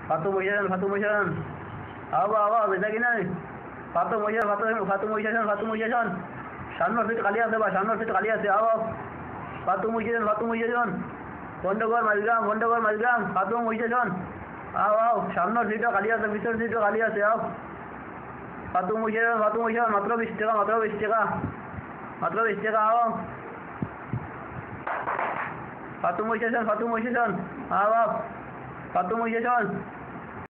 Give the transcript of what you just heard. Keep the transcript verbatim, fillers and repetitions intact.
ফাতু মহিষাসন ফাতু মহিষাসন আবা আবা বেজা কি নাই ফাতু মহিষা ফাতু ফাতু মহিষাসন ফাতু মহিষাসন সামনের ফিট খালি আছে বা সামনের ফিট খালি আছে আও ফাতু মহিষাসন ফাতু মহিষাসন পঞ্চগড় মাঝগ্রাম পঞ্চগড় মাঝগ্রাম ফাতু মহিষাসন আও আও সামনের সিটও খালি আছে পিছনের সিটও খালি আছে আও ফাতু মহিষাসন ফাতু মহিষাসন মাত্র বিশ টাকা মাত্র বিশ টাকা মাত্র বিশ টাকা আও ফাতু মহিষাসন ফাতু মহিষাসন আও আও ফাতু মহিষাসন